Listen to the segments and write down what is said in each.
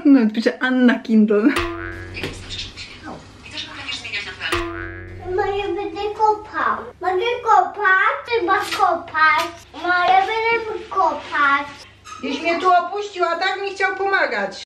Nawet pisze Anna Kindle. Może będę kopał. Mogę kopać? Trzeba kopać. Może będę kopać. Jeś mnie tu opuścił, a tak mi chciał pomagać.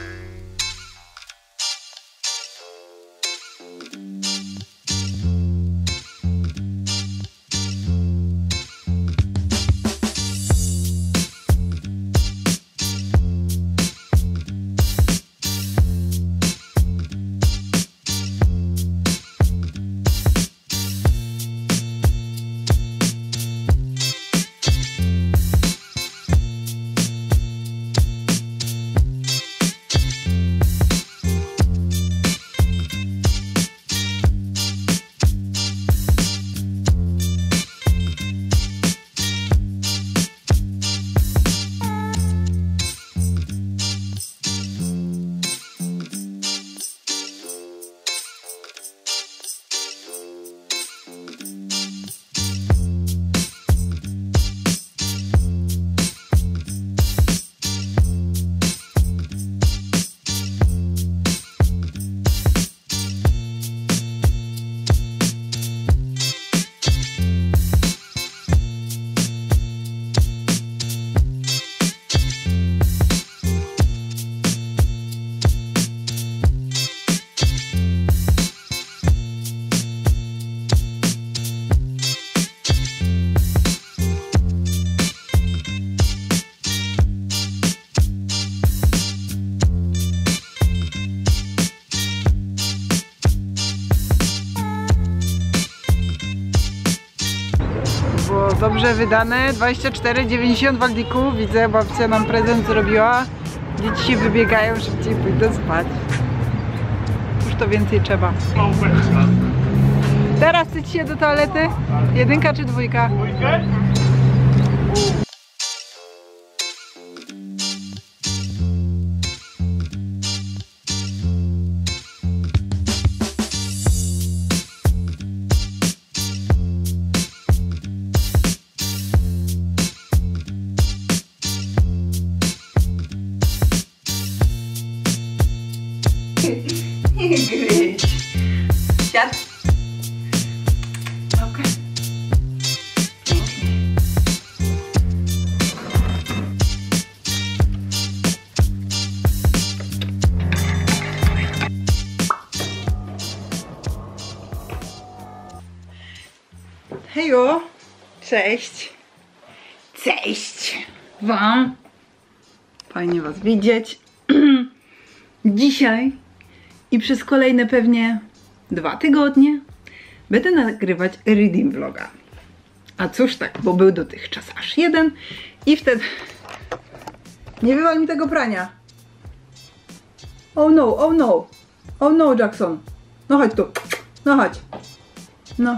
Dobrze wydane, 24,90 w Aldiku. Widzę, babcia nam prezent zrobiła. Dzieci się wybiegają, szybciej pójdę spać. Już to więcej trzeba. Teraz chcecie się do toalety? Jedynka czy dwójka? Dwójkę? Nie gryź. Siad. Okej. Pięknie. Hejo. Cześć. Cześć wam. Fajnie was widzieć. Dzisiaj i przez kolejne pewnie 2 tygodnie będę nagrywać reading vloga. A cóż tak, bo był dotychczas aż jeden i wtedy... Nie wywal mi tego prania. Oh no, oh no. Oh no, Jackson. No chodź tu. No chodź. No.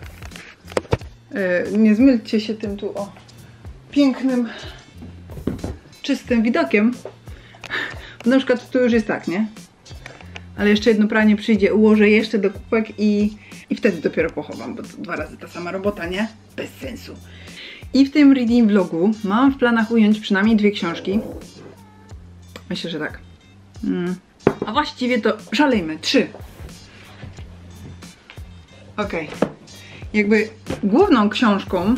Nie zmylcie się tym tu, o, pięknym, czystym widokiem. Na przykład tu już jest tak, nie? Ale jeszcze jedno pranie przyjdzie, ułożę jeszcze do kubek i wtedy dopiero pochowam, bo to 2 razy ta sama robota, nie? Bez sensu. I w tym reading vlogu mam w planach ująć przynajmniej 2 książki. Myślę, że tak. A właściwie to szalejmy, 3. Okej. Jakby główną książką,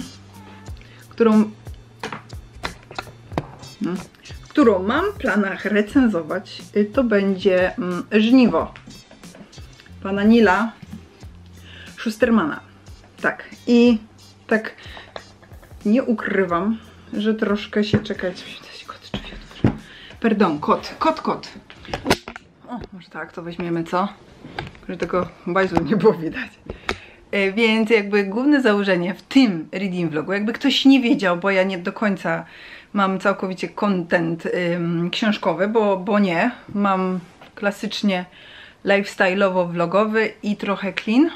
którą mam w planach recenzować, to będzie Żniwo pana Neila Schustermana. Tak, i tak nie ukrywam, że troszkę się czekać. Kot, drzwi otworzę. Pardon, kot. O, może tak, to weźmiemy, co? Że tego bajzu nie było widać. Więc jakby główne założenie w tym reading vlogu, jakby ktoś nie wiedział, bo ja nie do końca mam całkowicie content książkowy, bo nie. Mam klasycznie lifestyle'owo-vlogowy i trochę clean.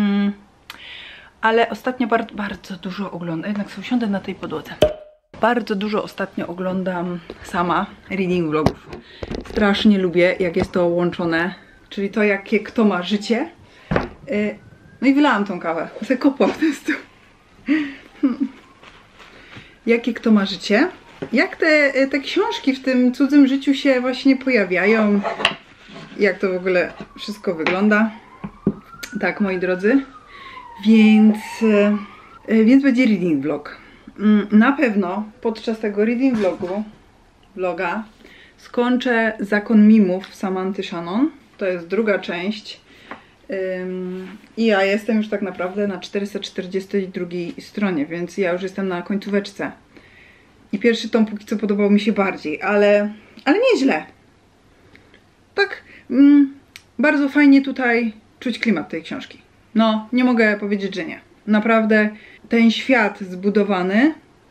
Ale ostatnio bardzo dużo oglądam, jednak sobie usiądę na tej podłodze. Bardzo dużo ostatnio oglądam sama reading vlogów. Strasznie lubię, jak jest to łączone, czyli to, jakie kto ma życie. No i wylałam tą kawę, sobie kopła w ten stół. Jakie kto ma życie jak te książki w tym cudzym życiu się właśnie pojawiają, jak to w ogóle wszystko wygląda. Tak, moi drodzy, więc będzie reading vlog. Na pewno podczas tego reading vloga skończę Zakon Mimów Samanthy Shannon. To jest druga część. I ja jestem już tak naprawdę na 442 stronie, więc ja już jestem na końcóweczce. I pierwszy tom póki co podobał mi się bardziej, ale nieźle. Tak, bardzo fajnie tutaj czuć klimat tej książki. No, nie mogę powiedzieć, że nie. Naprawdę ten świat zbudowany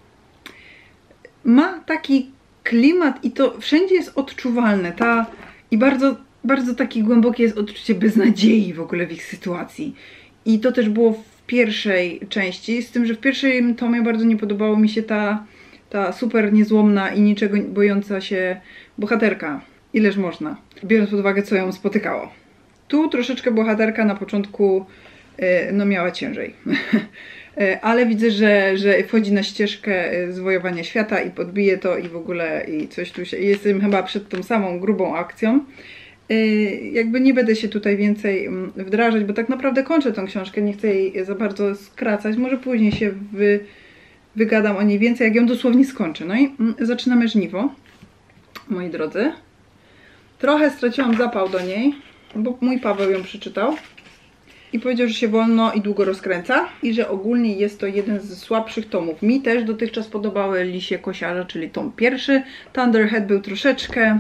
ma taki klimat i to wszędzie jest odczuwalne. I bardzo takie głębokie jest odczucie beznadziei w ogóle w ich sytuacji. I to też było w pierwszej części, z tym, że w pierwszym tomie bardzo nie podobało mi się ta super niezłomna i niczego bojąca się bohaterka. Ileż można, biorąc pod uwagę, co ją spotykało. Tu troszeczkę bohaterka na początku no miała ciężej. Ale widzę, że wchodzi na ścieżkę zwojowania świata i podbije to i w ogóle i coś tu się... Jestem chyba przed tą samą grubą akcją. Jakby nie będę się tutaj więcej wdrażać, bo tak naprawdę kończę tą książkę, nie chcę jej za bardzo skracać. Może później się wygadam o niej więcej, jak ją dosłownie skończę. No i zaczynamy żniwo, moi drodzy. Trochę straciłam zapał do niej, bo mój Paweł ją przeczytał i powiedział, że się wolno i długo rozkręca i że ogólnie jest to jeden z słabszych tomów. Mi też dotychczas podobały Lisie Kosiarza, czyli tom pierwszy. Thunderhead był troszeczkę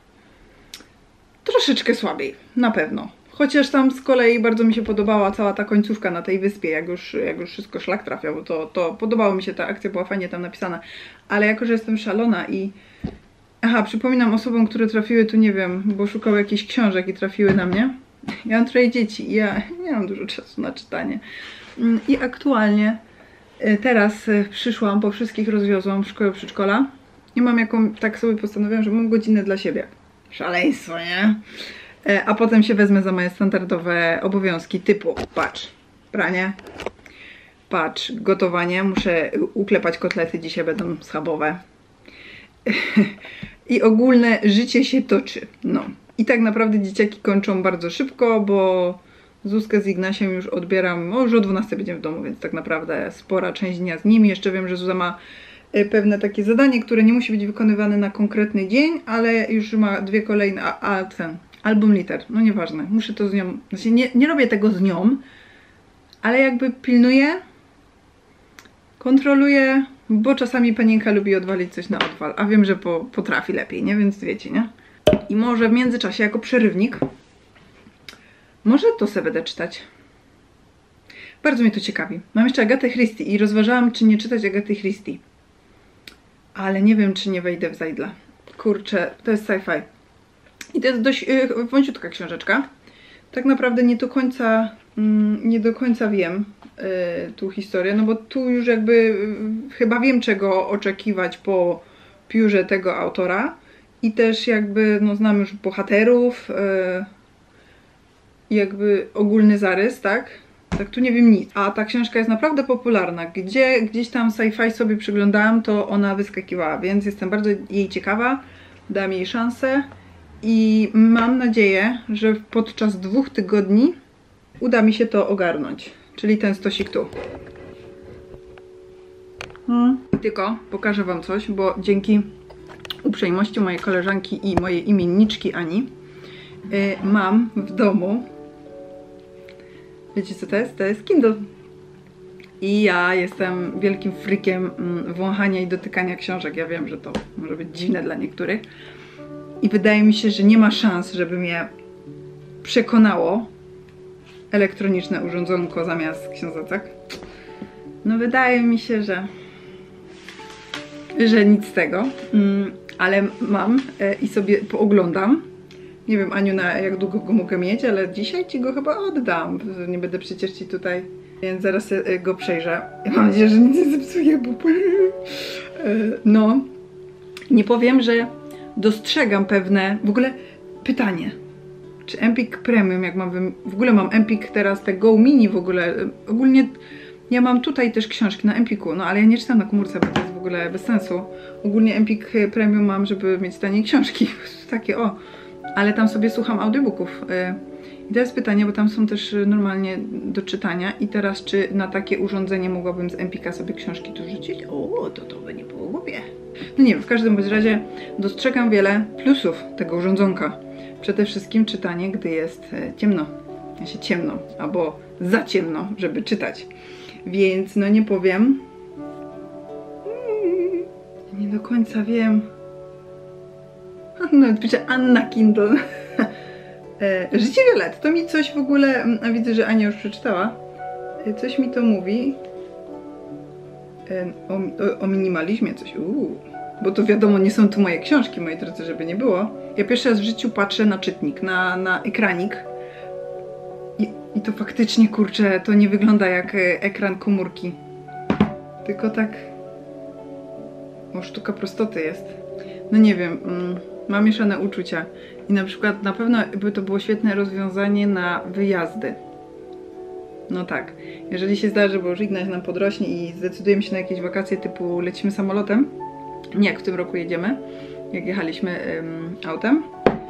słabiej, na pewno. Chociaż tam z kolei bardzo mi się podobała cała ta końcówka na tej wyspie, jak już wszystko szlak trafia, bo to podobało mi się, ta akcja była fajnie tam napisana. Ale jako, że jestem szalona i... Aha, przypominam osobom, które trafiły tu, nie wiem, bo szukały jakichś książek i trafiły na mnie. Ja mam 3 dzieci i ja nie mam dużo czasu na czytanie. I aktualnie teraz przyszłam, po wszystkich rozwiozłam w szkołę przedszkola i mam tak sobie postanowiłam, że mam godzinę dla siebie. Szaleństwo, nie? A potem się wezmę za moje standardowe obowiązki typu, patrz, pranie, patrz, gotowanie, muszę uklepać kotlety, dzisiaj będą schabowe. I ogólne życie się toczy, no. I tak naprawdę dzieciaki kończą bardzo szybko, bo Zuzkę z Ignasiem już odbieram, już o 12 będziemy w domu, więc tak naprawdę spora część dnia z nimi. Jeszcze wiem, że Zuza ma pewne takie zadanie, które nie musi być wykonywane na konkretny dzień, ale już ma 2 kolejne, album liter, no nieważne, muszę to z nią, znaczy nie robię tego z nią, ale jakby pilnuję, kontroluję, bo czasami panienka lubi odwalić coś na odwal, a wiem, że potrafi lepiej, nie? Więc wiecie, nie? I może w międzyczasie jako przerywnik może to sobie będę czytać. Bardzo mnie to ciekawi. Mam jeszcze Agatę Christie i rozważałam, czy nie czytać Agaty Christie. Ale nie wiem, czy nie wejdę w Zajdla. Kurczę, to jest sci-fi. I to jest dość wąziutka książeczka. Tak naprawdę nie do końca wiem tą historię, no bo tu już jakby chyba wiem, czego oczekiwać po piórze tego autora. I też jakby, no znam już bohaterów, jakby ogólny zarys, tak? Tak tu nie wiem nic. A ta książka jest naprawdę popularna. Gdzieś tam sci-fi sobie przyglądałam, to ona wyskakiwała, więc jestem bardzo jej ciekawa. Dam jej szansę i mam nadzieję, że podczas 2 tygodni uda mi się to ogarnąć. Czyli ten stosik tu. Tylko pokażę wam coś, bo dzięki uprzejmości mojej koleżanki i mojej imienniczki Ani mam w domu, wiecie co to jest? To jest Kindle. I ja jestem wielkim freakiem wąchania i dotykania książek. Ja wiem, że to może być dziwne dla niektórych. I wydaje mi się, że nie ma szans, żeby mnie przekonało elektroniczne urządzonko zamiast książeczek. No wydaje mi się, że nic z tego. Ale mam i sobie pooglądam. Nie wiem, Aniu, na jak długo go mogę mieć, ale dzisiaj ci go chyba oddam. Nie będę przecież ci tutaj, więc zaraz go przejrzę. Mam nadzieję, że nic nie zepsuję, bo... No, nie powiem, że dostrzegam pewne... W ogóle pytanie. Czy Empik Premium, jak mam... W ogóle mam Empik teraz, te Go Mini w ogóle. Ogólnie Ja mam tutaj też książki na Empiku, no ale ja nie czytam na komórce, bo to jest w ogóle bez sensu. Ogólnie Empik Premium mam, żeby mieć taniej książki. Takie o. Ale tam sobie słucham audiobooków. I to jest pytanie, bo tam są też normalnie do czytania. I teraz czy na takie urządzenie mogłabym z Empika sobie książki tu rzucić? O, to by nie było głupie. No nie wiem, w każdym bądź razie dostrzegam wiele plusów tego urządzonka. Przede wszystkim czytanie, gdy jest ciemno. Ciemno, albo za ciemno, żeby czytać. Więc no nie powiem. Nie do końca wiem. No, pisze Anna Kindle. Życie Violet. To mi coś w ogóle. A widzę, że Ania już przeczytała. Coś mi to mówi. O minimalizmie coś. Bo to wiadomo, nie są tu moje książki, moi drodzy, żeby nie było. Ja pierwszy raz w życiu patrzę na czytnik, na ekranik. I to faktycznie, kurczę, to nie wygląda jak ekran komórki. Tylko tak... O, sztuka prostoty jest. No nie wiem, mam mieszane uczucia. I na przykład na pewno by to było świetne rozwiązanie na wyjazdy. No tak, jeżeli się zdarzy, bo już Ignaś nam podrośnie i zdecydujemy się na jakieś wakacje typu lecimy samolotem, nie jak w tym roku jedziemy, jak jechaliśmy autem,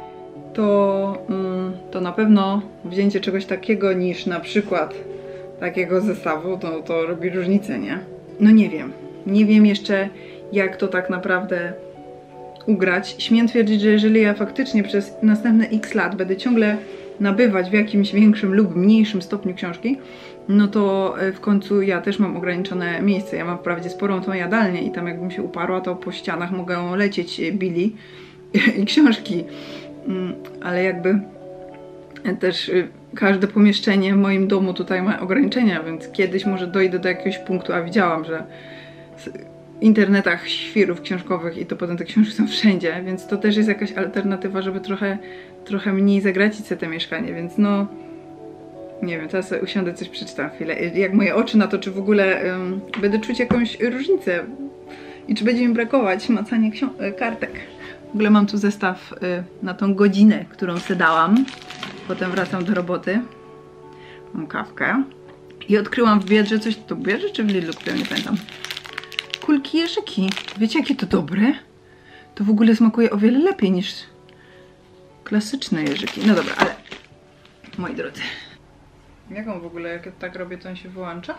to na pewno wzięcie czegoś takiego niż na przykład takiego zestawu, to robi różnicę, nie? No nie wiem. Nie wiem jeszcze, jak to tak naprawdę ugrać. Śmiem twierdzić, że jeżeli ja faktycznie przez następne x lat będę ciągle nabywać w jakimś większym lub mniejszym stopniu książki, no to w końcu ja też mam ograniczone miejsce. Ja mam wprawdzie sporą tą jadalnię i tam jakbym się uparła, to po ścianach mogą lecieć bili i książki. Ale jakby też każde pomieszczenie w moim domu tutaj ma ograniczenia, więc kiedyś może dojdę do jakiegoś punktu, a widziałam, że w internetach świrów książkowych i to potem te książki są wszędzie, więc to też jest jakaś alternatywa, żeby trochę mniej zagracić sobie te mieszkanie, więc no nie wiem, teraz sobie usiądę, coś przeczytam chwilę, jak moje oczy na to, czy w ogóle będę czuć jakąś różnicę i czy będzie mi brakować macania kartek. W ogóle mam tu zestaw na tą godzinę, którą sobie dałam. Potem wracam do roboty. Mam kawkę. I odkryłam w Biedrze coś... To w Biedrze czy w Lidlu? Ja nie pamiętam. Kulki jeżyki. Wiecie, jakie to dobre? To w ogóle smakuje o wiele lepiej niż klasyczne jeżyki. No dobra, ale... Moi drodzy. Jak on w ogóle, jak tak robię, to on się wyłącza?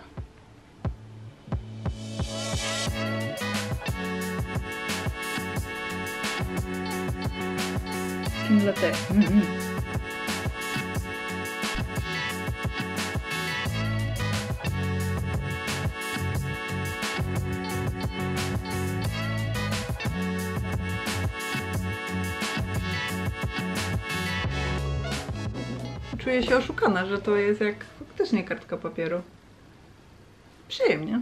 Skin latte. Czuję się oszukana, że to jest jak faktycznie kartka papieru. Przyjemnie.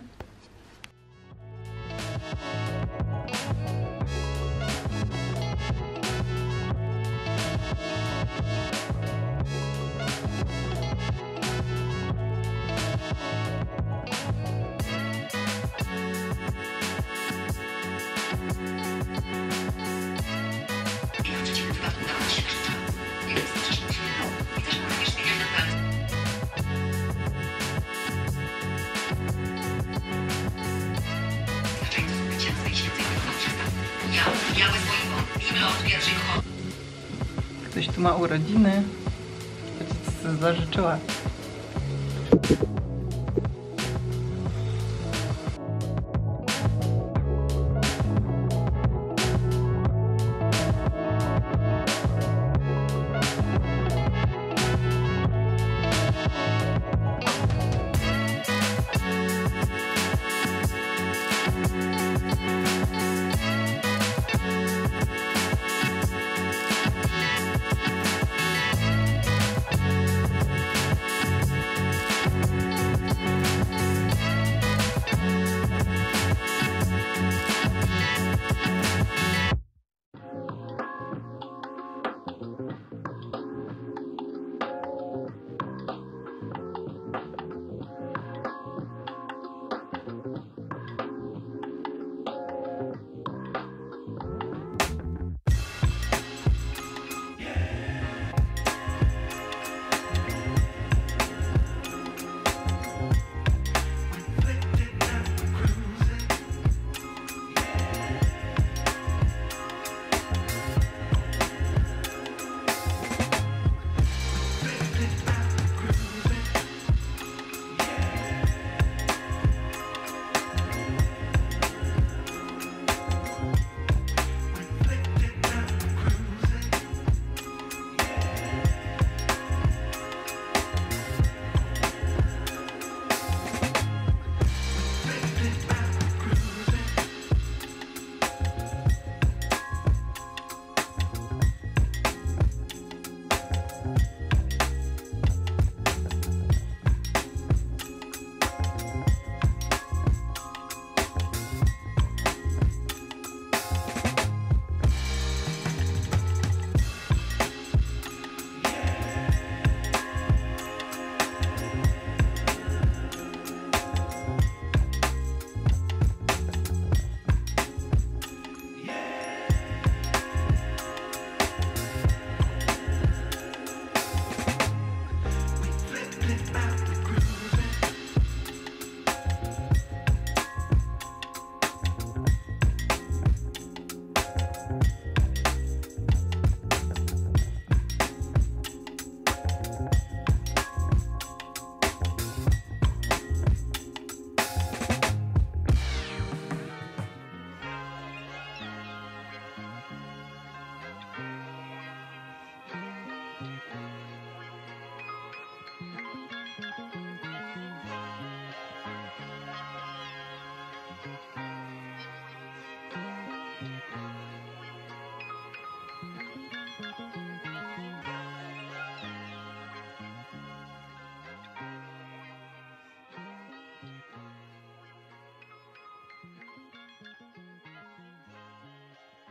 Ktoś tu ma urodziny. Co się zażyczyła.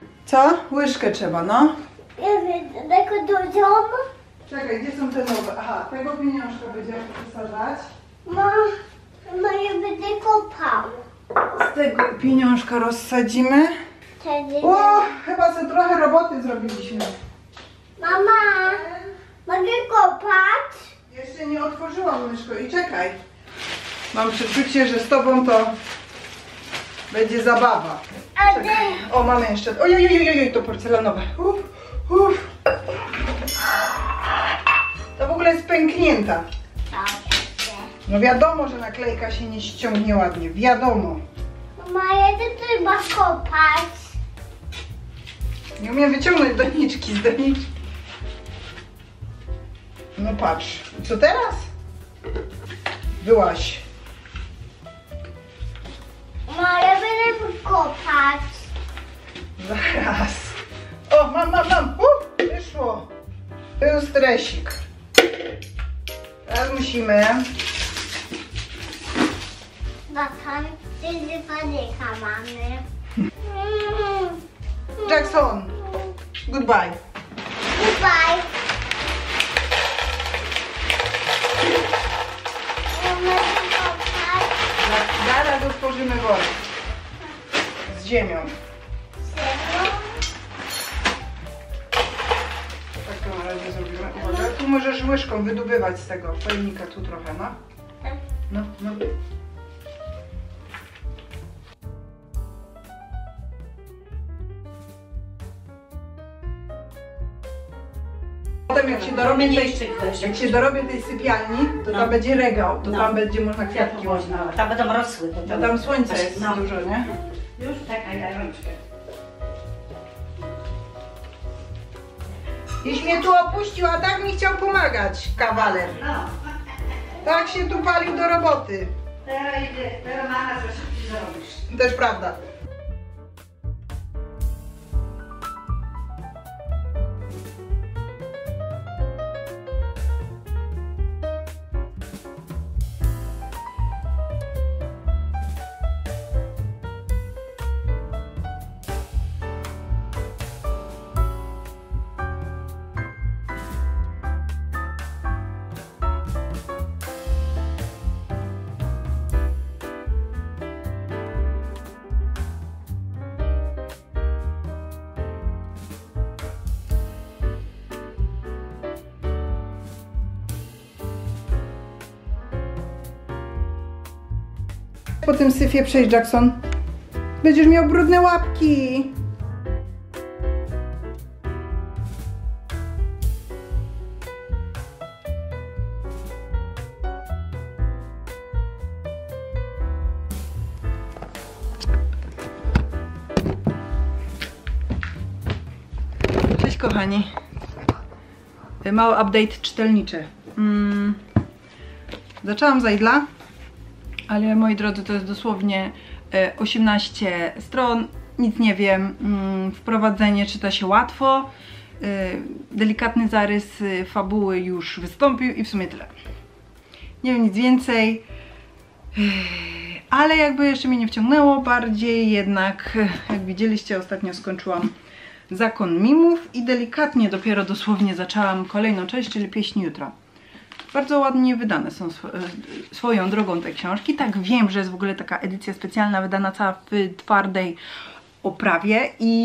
Co? Łyżkę trzeba, no. Ja wiem, taką dużą. Czekaj, gdzie są te nowe? Aha, tego pieniążka będziemy wysadzać. Ja będę kopał. Z tego pieniążka rozsadzimy. Wtedy... O, chyba sobie trochę roboty zrobiliśmy. Mama, mogę kopać? Jeszcze nie otworzyłam myszko i czekaj. Mam przeczucie, że z tobą to będzie zabawa. A ty... Czekaj. O, mamy jeszcze. Ojej, to porcelanowe. To w ogóle jest pęknięta. No wiadomo, że naklejka się nie ściągnie ładnie. Wiadomo. Mama, ja to trzeba kopać. Nie umiem wyciągnąć doniczki z doniczki. No patrz. Co teraz? Wyłaź. Mama, ja będę kopać. Zaraz. O, mam. Wyszło. Był stresik. Teraz musimy... Baton, ty panika mamy. Jackson. Goodbye. Goodbye. Mama, kopać. Zaraz otworzymy worek. Z ziemią. Serio? Tak to na razie zrobimy. Uwaga, tu możesz łyżką wydobywać z tego pojemnika, tu trochę, no. No. Potem jak się dorobię tej sypialni, to tam będzie regał, to tam będzie można kwiatki łożyć. Tam będą rosły. To tam słońca jest dużo, nie? Już czekaj, rączkę. Iś mnie tu opuścił, a tak mi chciał pomagać, kawaler. No. Tak się tu palił do roboty. Teraz mama coś zrobisz. Też prawda. Po tym syfie przejść, Jackson. Będziesz miał brudne łapki. Cześć kochani. Mały update czytelniczy. Zaczęłam z Idla. Ale moi drodzy, to jest dosłownie 18 stron, nic nie wiem, wprowadzenie czyta się łatwo, delikatny zarys fabuły już wystąpił i w sumie tyle. Nie wiem nic więcej, ale jakby jeszcze mnie nie wciągnęło bardziej, jednak jak widzieliście ostatnio skończyłam Zakon Mimów i delikatnie dopiero dosłownie zaczęłam kolejną część, czyli Pieśń Jutra. Bardzo ładnie wydane są swoją drogą te książki. Tak, wiem, że jest w ogóle taka edycja specjalna wydana cała w twardej oprawie i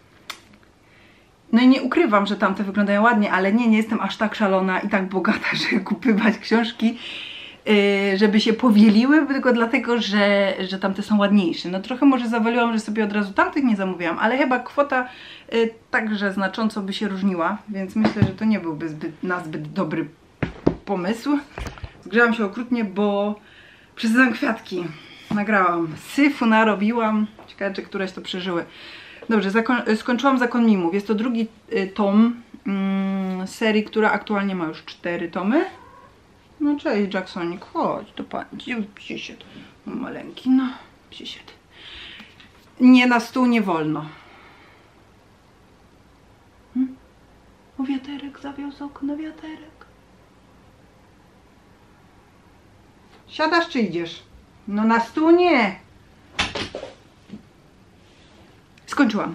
no i nie ukrywam, że tamte wyglądają ładnie, ale nie jestem aż tak szalona i tak bogata, żeby kupować książki, żeby się powieliły, tylko dlatego, że tamte są ładniejsze. No trochę może zawaliłam, że sobie od razu tamtych nie zamówiłam, ale chyba kwota także znacząco by się różniła, więc myślę, że to nie byłby zbyt dobry pomysł. Zgrzałam się okrutnie, bo przesyłam kwiatki. Nagrałam. Syfu narobiłam. Ciekawe, czy któreś to przeżyły. Dobrze, skończyłam Zakon Mimów. Jest to drugi tom serii, która aktualnie ma już 4 tomy. No cześć Jacksonik, chodź do pani. Przysiedł. Maleńki, no. Przysiedł. Nie, na stół nie wolno. O, wiaterek zawiózł okno, wiaterek. Siadasz czy idziesz? No na stół nie. Skończyłam.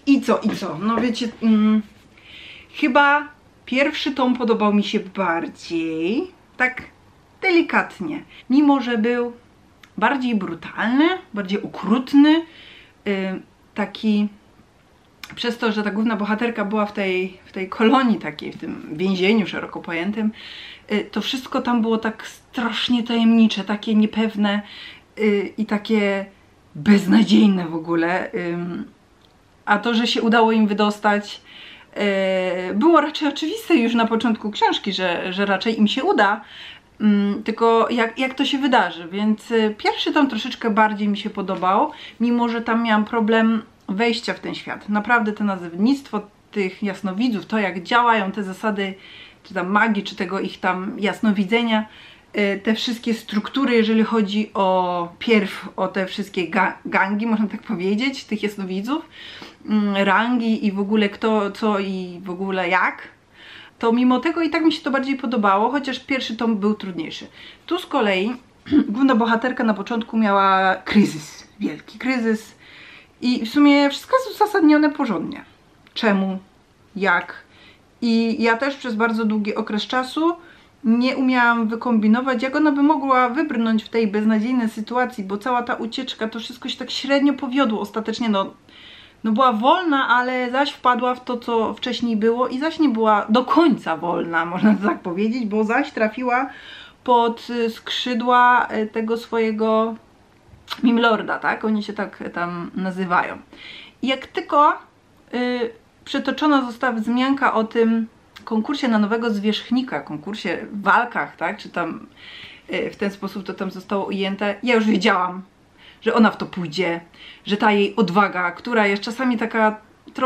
I co? No wiecie, chyba pierwszy tom podobał mi się bardziej, tak delikatnie. Mimo że był bardziej brutalny, bardziej okrutny, taki przez to, że ta główna bohaterka była w tej kolonii takiej, w tym więzieniu szeroko pojętym, to wszystko tam było tak strasznie tajemnicze, takie niepewne i takie beznadziejne w ogóle. A to, że się udało im wydostać, było raczej oczywiste już na początku książki, że raczej im się uda, tylko jak to się wydarzy. Więc pierwszy tom troszeczkę bardziej mi się podobał, mimo że tam miałam problem wejścia w ten świat. Naprawdę to nazewnictwo tych jasnowidzów, to jak działają te zasady, czy tam magii, czy tego ich tam jasnowidzenia, te wszystkie struktury, jeżeli chodzi o te wszystkie gangi, można tak powiedzieć, tych jasnowidzów, rangi i w ogóle kto, co i w ogóle jak, to mimo tego i tak mi się to bardziej podobało, chociaż pierwszy tom był trudniejszy. Tu z kolei główna bohaterka na początku miała kryzys, wielki kryzys i w sumie wszystko jest uzasadnione porządnie. Czemu, jak. I ja też przez bardzo długi okres czasu nie umiałam wykombinować, jak ona by mogła wybrnąć w tej beznadziejnej sytuacji, bo cała ta ucieczka, to wszystko się tak średnio powiodło ostatecznie. No była wolna, ale zaś wpadła w to, co wcześniej było i zaś nie była do końca wolna, można tak powiedzieć, bo zaś trafiła pod skrzydła tego swojego Mimlorda, tak? Oni się tak tam nazywają. I jak tylko przetoczona została wzmianka o tym konkursie na nowego zwierzchnika, konkursie w walkach, tak? Czy tam w ten sposób to tam zostało ujęte, ja już wiedziałam, że ona w to pójdzie, że ta jej odwaga, która jest czasami taka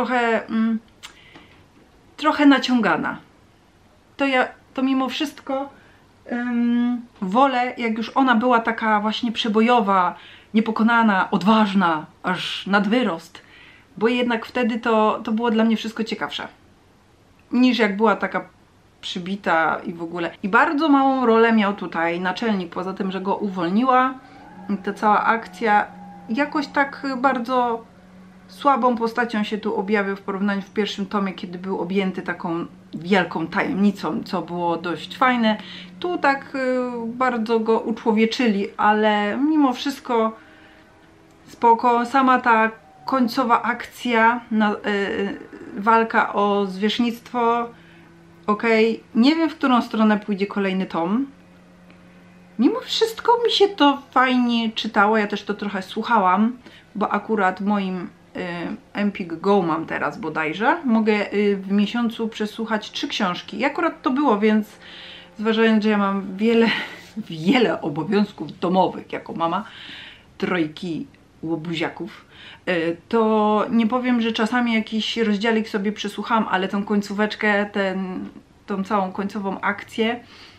trochę naciągana, to mimo wszystko wolę, jak już ona była taka właśnie przebojowa, niepokonana, odważna, aż nad wyrost, bo jednak wtedy to było dla mnie wszystko ciekawsze, niż jak była taka przybita i w ogóle. I bardzo małą rolę miał tutaj naczelnik, poza tym, że go uwolniła. Ta cała akcja jakoś tak bardzo słabą postacią się tu objawił w porównaniu w pierwszym tomie, kiedy był objęty taką wielką tajemnicą, co było dość fajne. Tu tak bardzo go uczłowieczyli, ale mimo wszystko spoko. Sama ta końcowa akcja, walka o zwierzchnictwo, okej. Nie wiem, w którą stronę pójdzie kolejny tom. Mimo wszystko mi się to fajnie czytało, ja też to trochę słuchałam, bo akurat w moim Empik Go mam teraz bodajże. Mogę w miesiącu przesłuchać 3 książki. I akurat to było, więc zważając, że ja mam wiele obowiązków domowych jako mama 3 łobuziaków, to nie powiem, że czasami jakiś rozdziałik sobie przesłucham, ale tą końcóweczkę, tą całą końcową akcję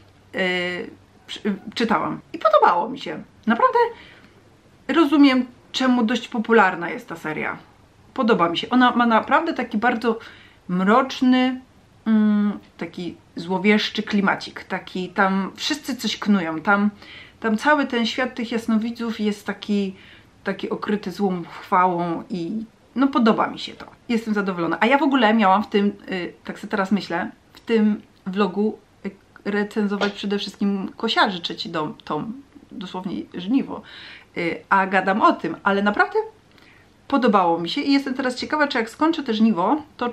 czytałam i podobało mi się. Naprawdę rozumiem, czemu dość popularna jest ta seria. Podoba mi się. Ona ma naprawdę taki bardzo mroczny, taki złowieszczy klimacik. Taki tam wszyscy coś knują. Tam cały ten świat tych jasnowidzów jest taki okryty złą chwałą i no podoba mi się to. Jestem zadowolona. A ja w ogóle miałam w tym, tak sobie teraz myślę, w tym vlogu recenzować przede wszystkim Kosiarzy, 3. tom, dosłownie żniwo, a gadam o tym, ale naprawdę podobało mi się i jestem teraz ciekawa, czy jak skończę te żniwo, to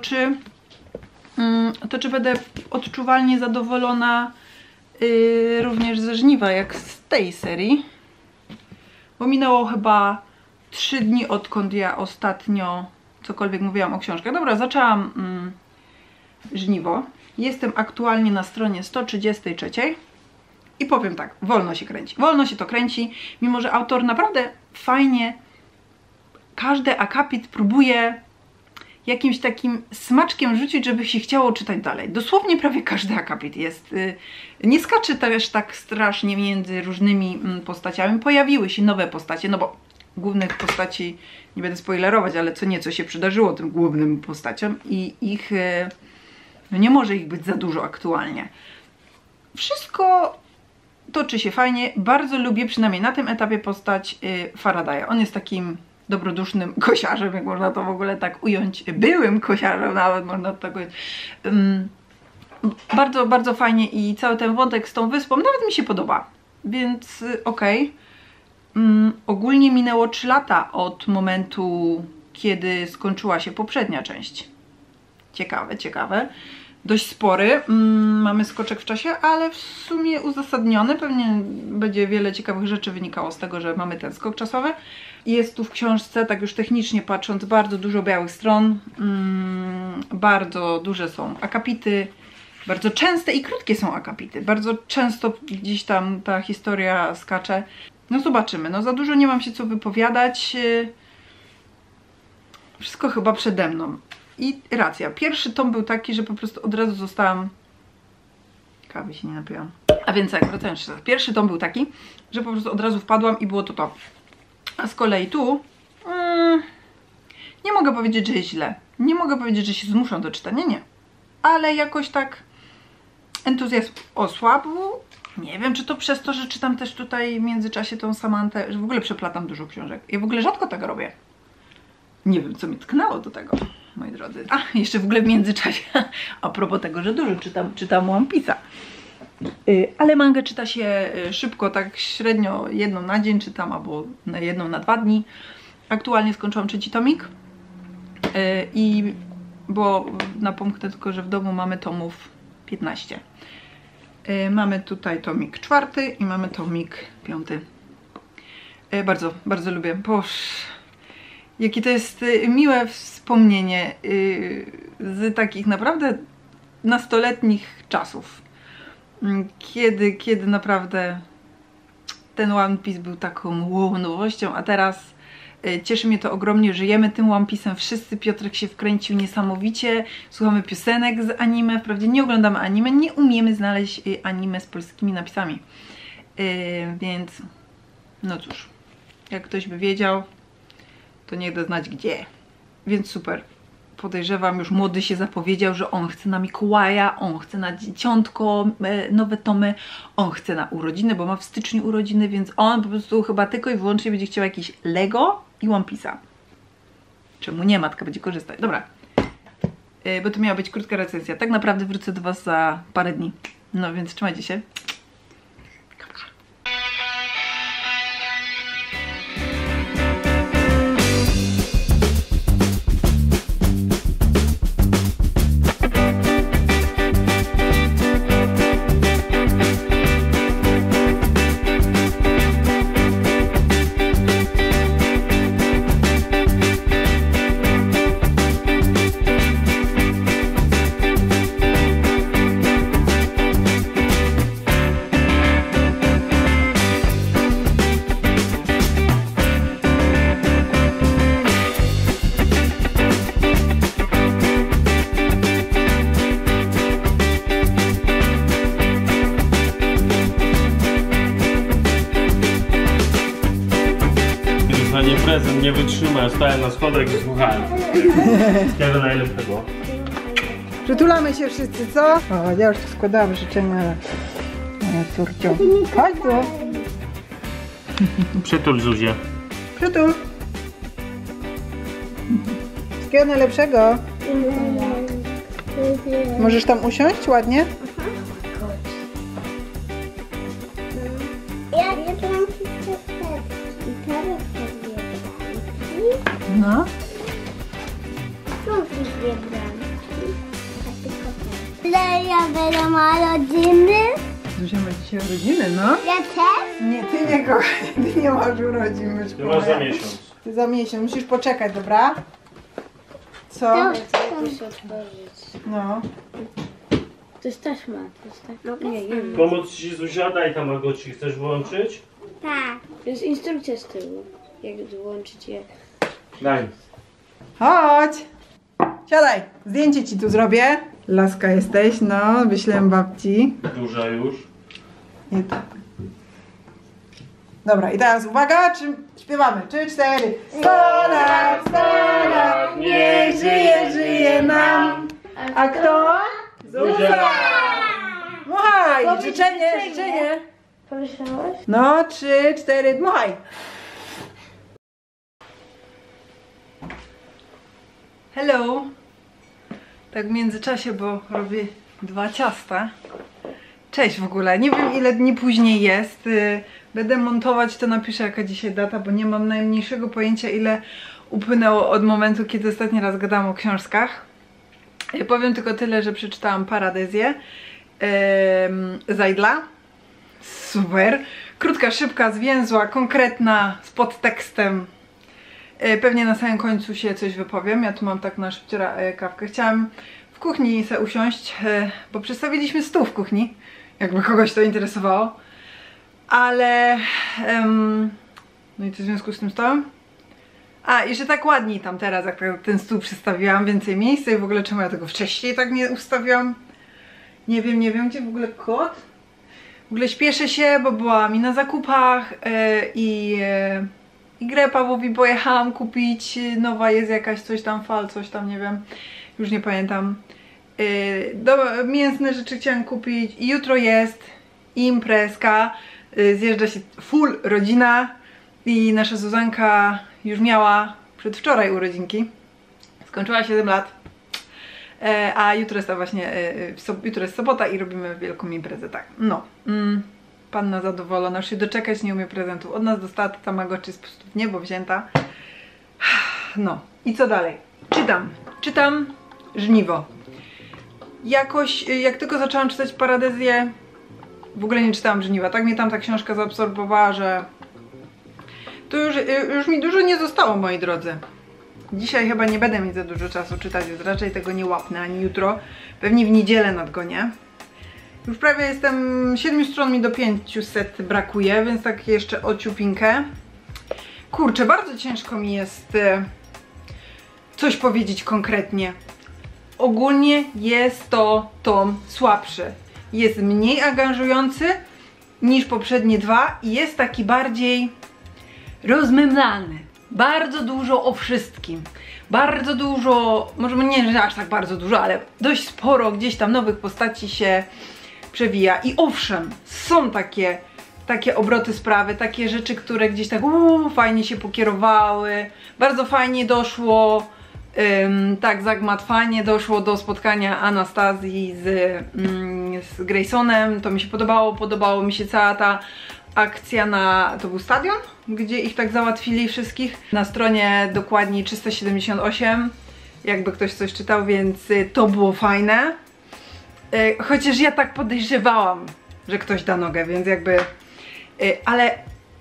czy będę odczuwalnie zadowolona również ze żniwa, jak z tej serii, bo minęło chyba 3 dni, odkąd ja ostatnio cokolwiek mówiłam o książkach. Dobra, zaczęłam żniwo. Jestem aktualnie na stronie 133 i powiem tak, wolno się kręci. Wolno się to kręci, mimo że autor naprawdę fajnie każdy akapit próbuje jakimś takim smaczkiem rzucić, żeby się chciało czytać dalej. Dosłownie prawie każdy akapit jest. Nie skacze też tak strasznie między różnymi postaciami. Pojawiły się nowe postacie, no bo głównych postaci, nie będę spoilerować, ale co nieco się przydarzyło tym głównym postaciom i ich... No nie może ich być za dużo aktualnie. Wszystko toczy się fajnie. Bardzo lubię, przynajmniej na tym etapie, postać Faradaya. On jest takim dobrodusznym kosiarzem, jak można to w ogóle tak ująć. Byłym kosiarzem nawet można to tak ująć. Bardzo, bardzo fajnie i cały ten wątek z tą wyspą nawet mi się podoba. Więc okej. Ogólnie minęło 3 lata od momentu, kiedy skończyła się poprzednia część. Ciekawe, ciekawe. Dość spory. Mamy skoczek w czasie, ale w sumie uzasadniony. Pewnie będzie wiele ciekawych rzeczy wynikało z tego, że mamy ten skok czasowy. Jest tu w książce, tak już technicznie patrząc, bardzo dużo białych stron. Bardzo duże są akapity. Bardzo częste i krótkie są akapity. Bardzo często gdzieś tam ta historia skacze. No zobaczymy. No za dużo nie mam się co wypowiadać. Wszystko chyba przede mną. I racja. Pierwszy tom był taki, że po prostu od razu zostałam... Kawy się nie napiłam. A więc tak, wracając jeszcze raz. Pierwszy tom był taki, że po prostu od razu wpadłam i było to. A z kolei tu... nie mogę powiedzieć, że jest źle. Nie mogę powiedzieć, że się zmuszam do czytania. Nie. Ale jakoś tak entuzjazm osłabł. Nie wiem, czy to przez to, że czytam też tutaj w międzyczasie tą Samantę, że w ogóle przeplatam dużo książek. Ja w ogóle rzadko tego robię. Nie wiem, co mi tknęło do tego, moi drodzy. A, jeszcze w ogóle w międzyczasie, a propos tego, że dużo czytam One Piece'a. Ale mangę czyta się szybko, tak średnio jedną na dzień czytam, albo jedną na 2 dni. Aktualnie skończyłam 3. tomik. Bo napomknę tylko, że w domu mamy tomów 15. Mamy tutaj tomik 4 i mamy tomik 5. Bardzo, bardzo lubię. Boże, jakie to jest miłe wspomnienie z takich naprawdę nastoletnich czasów. Kiedy naprawdę ten One Piece był taką nowością, a teraz cieszy mnie to ogromnie, żyjemy tym One Piece'em wszyscy. Piotrek się wkręcił niesamowicie, słuchamy piosenek z anime, wprawdzie nie oglądamy anime, nie umiemy znaleźć anime z polskimi napisami, więc no cóż, jak ktoś by wiedział, to niech da znać gdzie, więc super. Podejrzewam, już młody się zapowiedział, że on chce na Mikołaja, on chce na dzieciątko nowe tomy, on chce na urodziny, bo ma w styczniu urodziny, więc on po prostu chyba tylko i wyłącznie będzie chciał jakieś Lego i One Piece'a. Czemu nie? Matka będzie korzystać. Dobra, bo to miała być krótka recenzja. Tak naprawdę wrócę do Was za parę dni. No więc trzymajcie się. Prezent nie wytrzyma, stałem na schodach i słuchałem. Wszystkiego najlepszego. Przytulamy się wszyscy, co? O, ja już tu składałam życzenia, ale moja córcio. Chodź tu. Przytul, Zuzie. Przytul. Wszystkiego najlepszego. Możesz tam usiąść ładnie? Ja nie mam No. są dwie bramki. Ja będę ma rodziny. Zuzia ma dzisiaj urodziny, no. Ja też? Nie, ty nie, kochanie, ty nie masz urodzin, myszko. Ty masz za miesiąc. Ty za miesiąc, musisz poczekać, dobra? Co? To No. To jest taśma, to jest tak. Nie, nie wiem. Pomóc ci Zuzia, daj tam Agoci. Chcesz włączyć? tak. To jest instrukcja z tyłu. Jak włączyć je. Daj. Chodź! Siadaj! Zdjęcie ci tu zrobię. Laska jesteś, no, wyślę babci. Duża już. I tak. Dobra, i teraz uwaga, czy śpiewamy? 3, 4. 100 lat, 100 lat, niech żyje, żyje nam. A kto? Zuzia! Dmuchaj! Życzenie, życzenie. Pomyślałaś? No, 3, 4, dmuchaj! Hello! Tak w międzyczasie, bo robię 2 ciasta. Cześć w ogóle, nie wiem ile dni później jest. Będę montować, to napiszę jaka dzisiaj data, bo nie mam najmniejszego pojęcia ile upłynęło od momentu, kiedy ostatni raz gadałam o książkach. Powiem tylko tyle, że przeczytałam Paradezję Zajdla. Super! Krótka, szybka, zwięzła, konkretna, z podtekstem. Pewnie na samym końcu się coś wypowiem. Ja tu mam tak na szybciora kawkę. Chciałam w kuchni sobie usiąść, bo przestawiliśmy stół w kuchni. Jakby kogoś to interesowało. Ale... no i co w związku z tym stołem? A, i że tak ładniej tam teraz, jak ten stół przestawiłam, więcej miejsca i w ogóle czemu ja tego wcześniej tak nie ustawiłam? Nie wiem, gdzie w ogóle kot? W ogóle śpieszę się, bo byłam i na zakupach i grę Pawłowi pojechałam kupić, nowa jest jakaś coś tam, coś tam, nie wiem, już nie pamiętam. Mięsne rzeczy chciałam kupić i jutro jest imprezka, zjeżdża się full rodzina i nasza Zuzanka już miała przedwczoraj urodzinki, skończyła 7 lat, a jutro jest to właśnie, jutro jest sobota i robimy wielką imprezę, tak, no. Panna zadowolona, już się doczekać nie umie prezentów. Od nas dostała ta Tamagotchi z prostu w niebo wzięta. No i co dalej? Czytam Żniwo. Jakoś, jak tylko zaczęłam czytać Paradezję, w ogóle nie czytałam Żniwa. Tak mnie tam ta książka zaabsorbowała, że to już mi dużo nie zostało, moi drodzy. Dzisiaj chyba nie będę mieć za dużo czasu czytać, więc raczej tego nie łapnę, ani jutro. Pewnie w niedzielę nadgonię. Już prawie jestem, 7 stron mi do 500 brakuje, więc tak jeszcze o ciupinkę. Kurczę, bardzo ciężko mi jest coś powiedzieć konkretnie. Ogólnie jest to tom słabszy. Jest mniej angażujący niż poprzednie 2 i jest taki bardziej rozmemlany. Bardzo dużo o wszystkim. Bardzo dużo, może nie że aż tak bardzo dużo, ale dość sporo gdzieś tam nowych postaci się przewija. I owszem, są takie obroty sprawy, takie rzeczy, które gdzieś tak fajnie się pokierowały. Bardzo fajnie doszło, tak zagmatwanie doszło do spotkania Anastazji z Graysonem. To mi się podobało mi się cała ta akcja to był stadion, gdzie ich tak załatwili wszystkich. Na stronie dokładniej 378, jakby ktoś coś czytał, więc to było fajne. Chociaż ja tak podejrzewałam, że ktoś da nogę, więc jakby... ale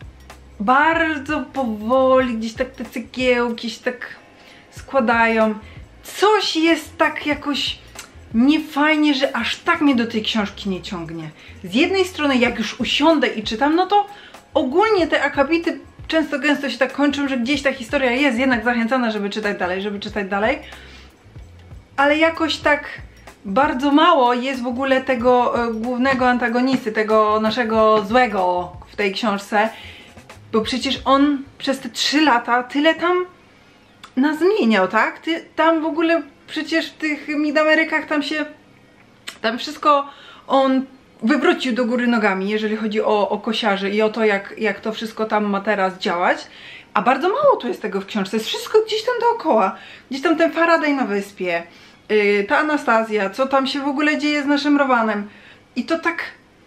bardzo powoli gdzieś tak te cegiełki się tak składają. Coś jest tak jakoś niefajnie, że aż tak mnie do tej książki nie ciągnie. Z jednej strony jak już usiądę i czytam, no to ogólnie te akapity często gęsto się tak kończą, że gdzieś ta historia jest jednak zachęcana, żeby czytać dalej. Ale jakoś tak bardzo mało jest w ogóle tego głównego antagonisty, tego naszego złego w tej książce, bo przecież on przez te 3 lata tyle tam nas zmieniał, tak? Tam w ogóle przecież w tych Midamerykach tam wszystko on wywrócił do góry nogami, jeżeli chodzi o kosiarzy i o to, jak to wszystko tam ma teraz działać. A bardzo mało tu jest tego w książce, jest wszystko gdzieś tam dookoła. Gdzieś tam ten Faraday na wyspie, ta Anastazja, co tam się w ogóle dzieje z naszym Rowanem. I to tak...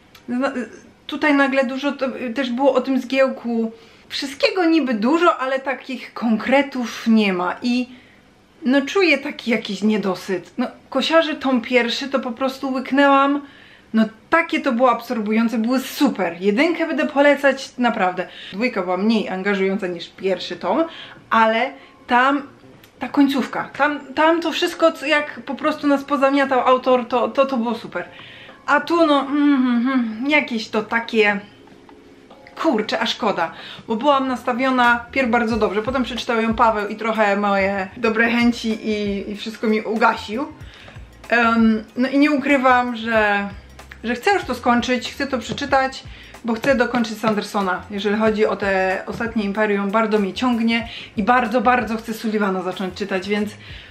Tutaj nagle dużo też było o tym zgiełku. Wszystkiego niby dużo, ale takich konkretów nie ma. I no czuję taki jakiś niedosyt. No Kosiarzy tom 1 to po prostu łyknęłam. No takie to było absorbujące, były super. 1 będę polecać naprawdę. 2 była mniej angażująca niż 1 tom, ale tam ta końcówka, tam to wszystko, jak po prostu nas pozamiatał autor, to było super. A tu no, jakieś to takie... Kurczę, a szkoda, bo byłam nastawiona pierw bardzo dobrze, potem przeczytał ją Paweł i trochę moje dobre chęci i wszystko mi ugasił. No i nie ukrywam, że chcę już to skończyć, chcę to przeczytać, bo chcę dokończyć Sandersona. Jeżeli chodzi o te ostatnie Imperium, bardzo mnie ciągnie i bardzo chcę Sullivana zacząć czytać, więc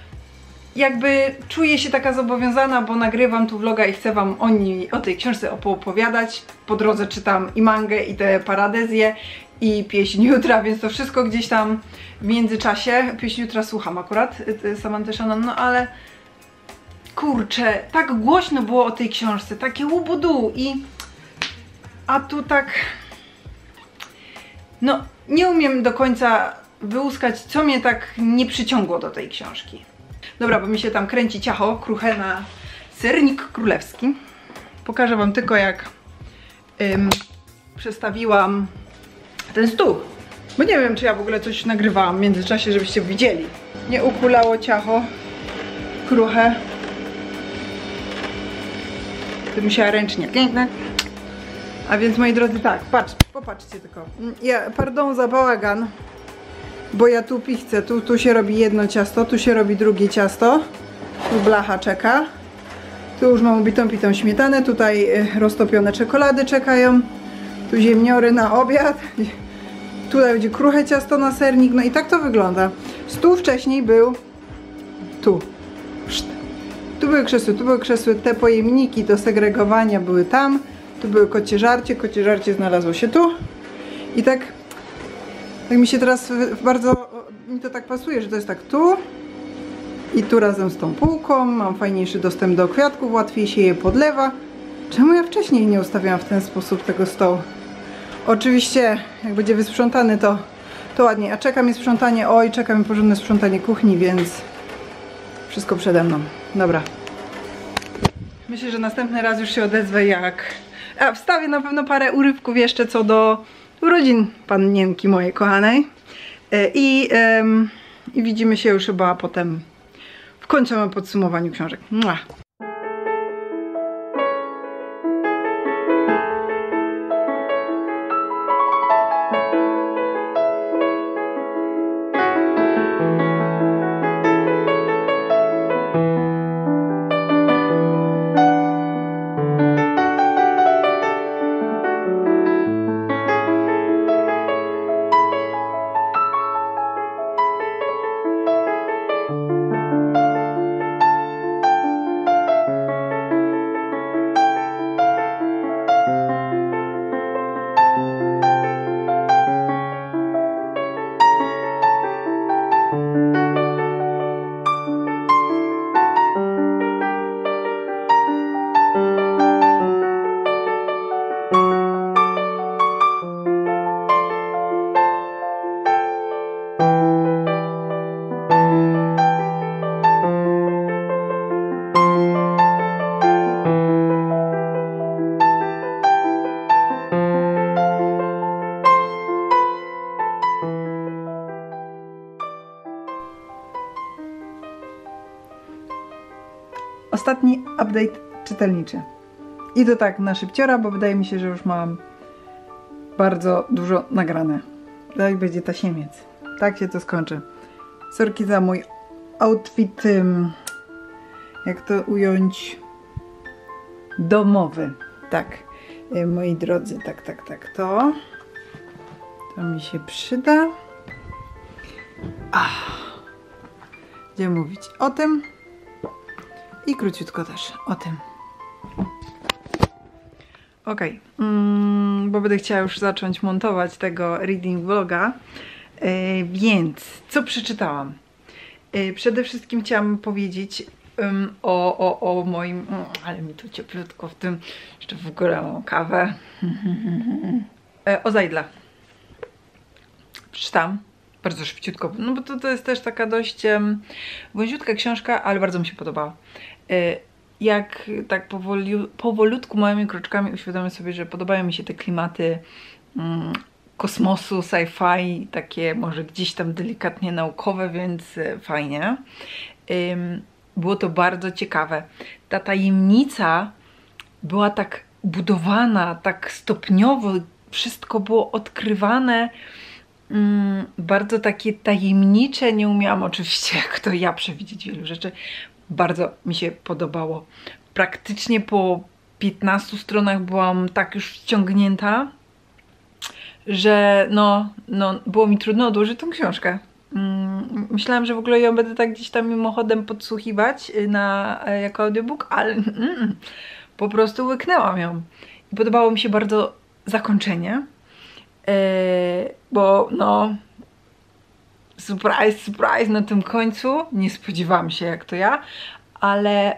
jakby czuję się taka zobowiązana, bo nagrywam tu vloga i chcę wam o tej książce opowiadać. Po drodze czytam i mangę, i te Paradezje i pieśń jutra, więc to wszystko gdzieś tam w międzyczasie. Pieśń jutra słucham akurat, Samanthy Shannon, no ale kurczę, tak głośno było o tej książce, takie łubudu a tu tak, no nie umiem do końca wyłuskać, co mnie tak nie przyciągło do tej książki. Dobra, bo mi się tam kręci ciacho kruche na sernik królewski. Pokażę wam tylko, jak przestawiłam ten stół. Bo nie wiem, czy ja w ogóle coś nagrywałam w międzyczasie, żebyście widzieli. Nie ukulało ciacho kruche. To musiała ręcznie. A więc, moi drodzy, tak, popatrzcie tylko. Pardon za bałagan, bo ja tu pichcę. Tu się robi jedno ciasto, tu się robi drugie ciasto. Tu blacha czeka. Tu już mam ubitą pitą śmietanę, tutaj roztopione czekolady czekają. Tu ziemniory na obiad. Tutaj będzie kruche ciasto na sernik. No i tak to wygląda. Stół wcześniej był tu. Tu były krzesły, te pojemniki do segregowania były tam. Tu były kocie żarcie znalazło się tu. I tak mi się teraz bardzo, mi to tak pasuje, że to jest tak tu i tu razem z tą półką. Mam fajniejszy dostęp do kwiatków, łatwiej się je podlewa. Czemu ja wcześniej nie ustawiałam w ten sposób tego stołu? Oczywiście, jak będzie wysprzątany, to ładnie. A czeka mi sprzątanie, czeka mi porządne sprzątanie kuchni, więc wszystko przede mną. Dobra. Myślę, że następny raz już się odezwę, jak... wstawię na pewno parę urywków jeszcze co do urodzin pannienki mojej kochanej. I widzimy się już chyba potem w końcowym podsumowaniu książek. Mua. Ostatni update czytelniczy. I to tak na szybciora, bo wydaje mi się, że już mam bardzo dużo nagrane. Tak będzie tasiemiec. Tak się to skończy. Sorki za mój outfit, jak to ująć, domowy. Tak, moi drodzy, tak, to mi się przyda. Będziemy mówić o tym i króciutko też o tym. Okej, bo będę chciała już zacząć montować tego reading vloga, więc co przeczytałam? Przede wszystkim chciałam powiedzieć o moim, ale mi tu cieplutko w tym, jeszcze w ogóle mam kawę, o Zajdla. Przeczytałam bardzo szybciutko, no bo to jest też taka dość wąziutka książka, ale bardzo mi się podobała. Jak tak powolutku, małymi kroczkami uświadomię sobie, że podobają mi się te klimaty kosmosu, sci-fi, takie może gdzieś tam delikatnie naukowe, więc fajnie. Było to bardzo ciekawe. Ta tajemnica była tak budowana, tak stopniowo, wszystko było odkrywane, bardzo takie tajemnicze. Nie umiałam oczywiście, jak to ja, przewidzieć wielu rzeczy. Bardzo mi się podobało. Praktycznie po 15 stronach byłam tak już wciągnięta, że no było mi trudno odłożyć tą książkę. Myślałam, że w ogóle ją będę tak gdzieś tam mimochodem podsłuchiwać jako audiobook, ale po prostu łyknęłam ją. I podobało mi się bardzo zakończenie. bo no surprise na tym końcu, nie spodziewałam się jak to ja, ale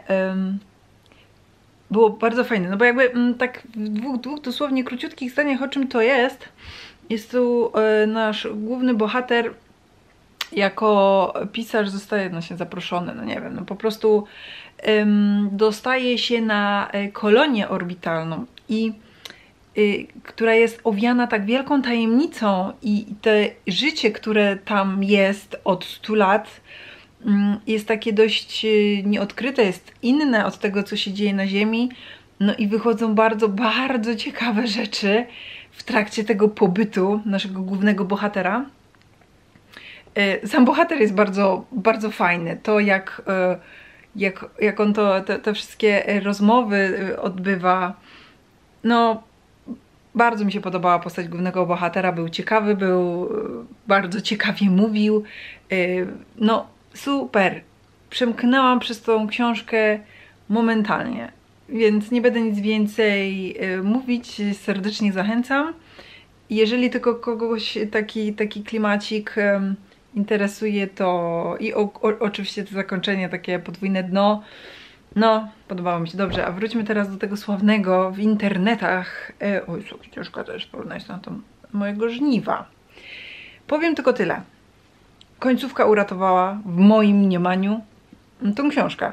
było bardzo fajne, no bo jakby tak w dwóch dosłownie króciutkich zdaniach o czym to jest. Jest tu nasz główny bohater jako pisarz zostaje zaproszony, no nie wiem, no po prostu dostaje się na kolonię orbitalną i która jest owiana tak wielką tajemnicą i te życie, które tam jest od 100 lat jest takie dość nieodkryte, jest inne od tego, co się dzieje na Ziemi, no i wychodzą bardzo ciekawe rzeczy w trakcie tego pobytu naszego głównego bohatera. Sam bohater jest bardzo fajny. To jak on te wszystkie rozmowy odbywa, no bardzo mi się podobała postać głównego bohatera, był ciekawy, bardzo ciekawie mówił, no super, przemknęłam przez tą książkę momentalnie, więc nie będę nic więcej mówić, serdecznie zachęcam. Jeżeli tylko kogoś taki klimacik interesuje, to i oczywiście to zakończenie, takie podwójne dno, no podobało mi się. Dobrze, a wróćmy teraz do tego sławnego w internetach, oj, ciężko też porównać na to mojego żniwa. Powiem tylko tyle. Końcówka uratowała w moim mniemaniu tą książkę.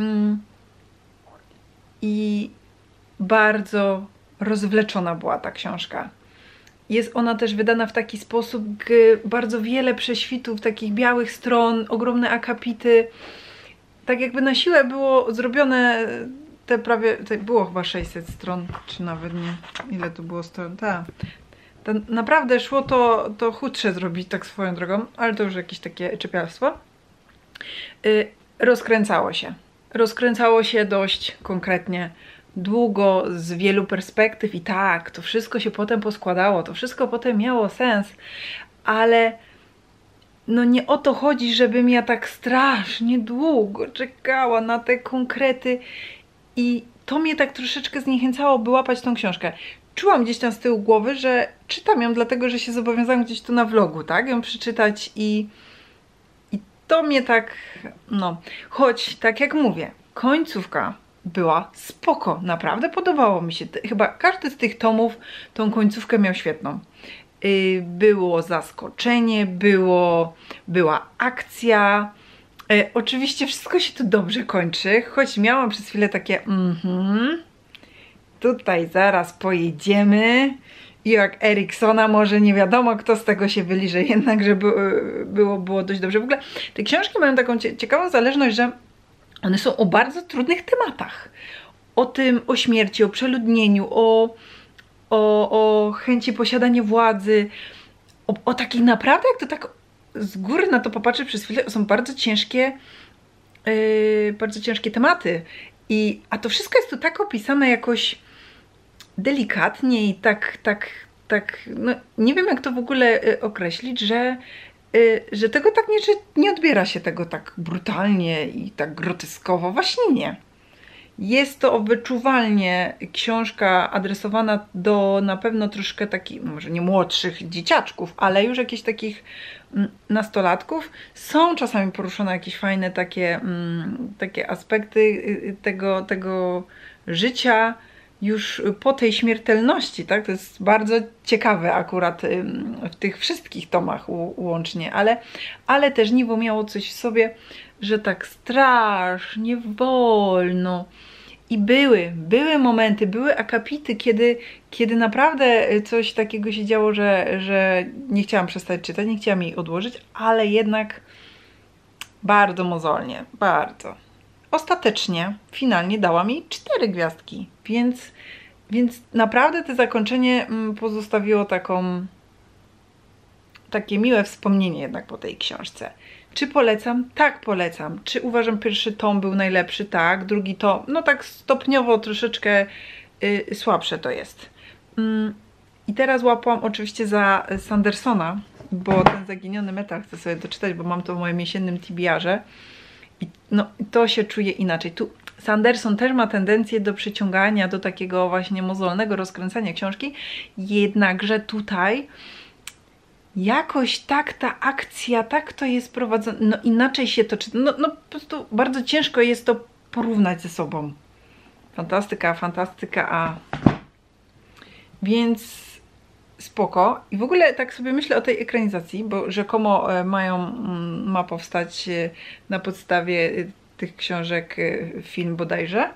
I bardzo rozwleczona była ta książka. Jest ona też wydana w taki sposób, bardzo wiele prześwitów, takich białych stron, ogromne akapity. Tak jakby na siłę było zrobione było chyba 600 stron, czy nawet nie. Ile to było stron? Naprawdę szło to chudsze zrobić tak swoją drogą, ale to już jakieś takie czepialstwo. Rozkręcało się dość konkretnie, długo, z wielu perspektyw i tak, to wszystko się potem poskładało, to wszystko potem miało sens, ale no nie o to chodzi, żebym ja tak strasznie długo czekała na te konkrety i to mnie tak troszeczkę zniechęcało, by łapać tą książkę. Czułam gdzieś tam z tyłu głowy, że czytam ją dlatego, że się zobowiązałam gdzieś tu na vlogu, tak? Ją przeczytać i to mnie tak, no, choć tak jak mówię, końcówka była spoko, naprawdę podobało mi się. Chyba każdy z tych tomów tą końcówkę miał świetną. Było zaskoczenie, była akcja. Oczywiście wszystko się tu dobrze kończy, choć miałam przez chwilę takie tutaj zaraz pojedziemy. I jak Eriksona, może nie wiadomo kto z tego się wyliże, jednakże było dość dobrze. W ogóle te książki mają taką ciekawą zależność, że one są o bardzo trudnych tematach. O śmierci, o przeludnieniu, o chęci posiadania władzy, o takich naprawdę, jak to tak z góry na to popatrzy przez chwilę, są bardzo ciężkie tematy. A to wszystko jest tu tak opisane jakoś delikatnie i tak, no nie wiem jak to w ogóle określić, że tego tak nie odbiera się tego tak brutalnie i tak groteskowo. Właśnie nie. Jest to wyczuwalnie książka adresowana do na pewno troszkę takich, może nie młodszych dzieciaczków, ale już jakichś takich nastolatków. Są czasami poruszone jakieś fajne takie aspekty tego życia już po tej śmiertelności, tak? To jest bardzo ciekawe akurat w tych wszystkich tomach łącznie, ale też Niwo miało coś w sobie, że tak strasznie wolno. I były momenty, były akapity, kiedy naprawdę coś takiego się działo, że nie chciałam przestać czytać, nie chciałam jej odłożyć, ale jednak bardzo mozolnie, bardzo. Ostatecznie, finalnie dała mi 4 gwiazdki, więc naprawdę to zakończenie pozostawiło takie miłe wspomnienie jednak po tej książce. Czy polecam? Tak, polecam. Czy uważam pierwszy tom był najlepszy? Tak. Drugi tom, no tak stopniowo troszeczkę słabsze to jest. I teraz łapłam oczywiście za Sandersona, bo ten Zaginiony Metal chcę sobie doczytać, bo mam to w moim jesiennym TBR-ze. I no, to się czuje inaczej. Tu Sanderson też ma tendencję do przyciągania, do takiego właśnie mozolnego rozkręcania książki, jednakże tutaj jakoś tak ta akcja, tak to jest prowadzone, no inaczej się to czyta, no po prostu bardzo ciężko jest to porównać ze sobą. Fantastyka, fantastyka, więc spoko. I w ogóle tak sobie myślę o tej ekranizacji, bo rzekomo ma powstać na podstawie tych książek film bodajże.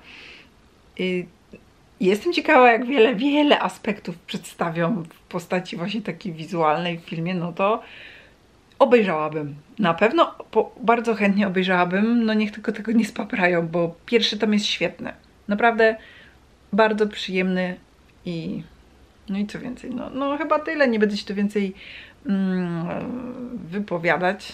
Jestem ciekawa, jak wiele aspektów przedstawią w postaci właśnie takiej wizualnej w filmie, no to obejrzałabym. Na pewno bardzo chętnie obejrzałabym, no niech tylko tego nie spaprają, bo pierwszy tom jest świetny. Naprawdę bardzo przyjemny i no i co więcej, no chyba tyle, nie będę się tu więcej wypowiadać.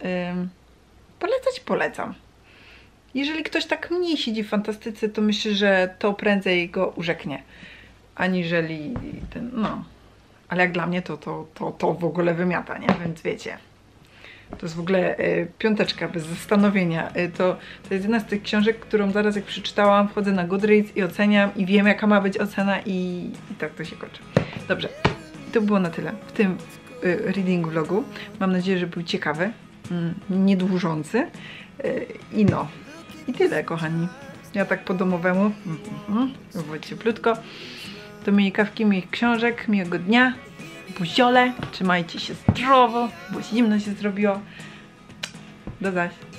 Polecam. Jeżeli ktoś tak mniej siedzi w fantastyce, to myślę, że to prędzej go urzeknie, aniżeli ten, no. Ale jak dla mnie to w ogóle wymiata, nie? Więc wiecie. To jest w ogóle piąteczka, bez zastanowienia. To jest jedna z tych książek, którą zaraz jak przeczytałam, wchodzę na Goodreads i oceniam i wiem, jaka ma być ocena i tak to się kończy. Dobrze, to było na tyle w tym reading vlogu. Mam nadzieję, że był ciekawy, niedłużący i tyle, kochani. Ja tak po domowemu, było cieplutko. Do miłej kawki, miłych książek, miłego dnia. Buziole, trzymajcie się zdrowo, bo zimno się zrobiło. Do zaś.